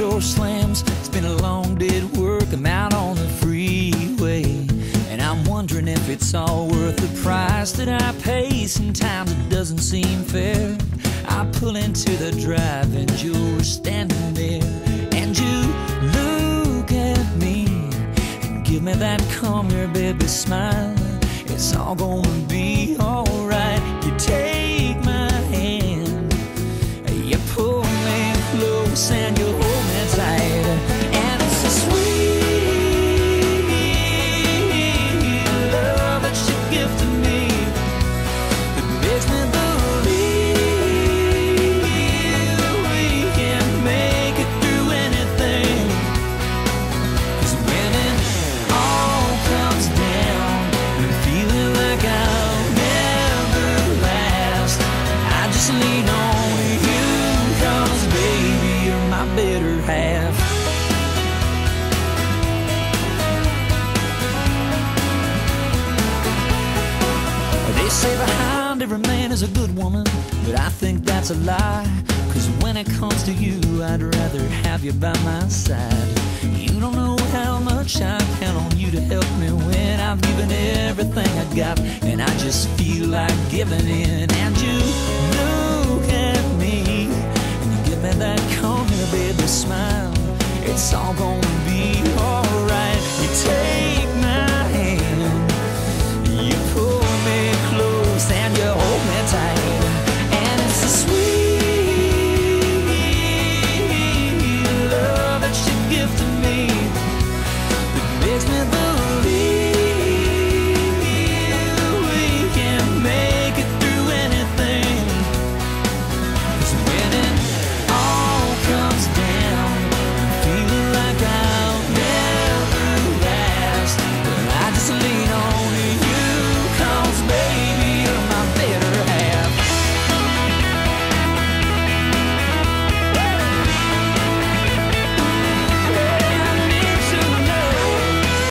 door slams. It's been a long day at work, I'm out on the freeway, and I'm wondering if it's all worth the price that I pay. Sometimes it doesn't seem fair. I pull into the drive and you're standing there, and you look at me and give me that come here baby smile. It's all gonna be alright. You take my hand, you pull me close and you hold me tight, and it's a sweet love that you give to me that makes me believe we can make it through anything. 'Cause when it all comes down and feeling like I'll never last, I just lean on you, 'cause baby you're my better half. They say behind every man is a good woman, but I think that's a lie. 'Cause when it comes to you, I'd rather have you by my side. You don't know how much I count on you to help me when I've given everything I got, and I just feel like giving in. And you look at me and you give me that come here baby smile. It's all gonna be alright.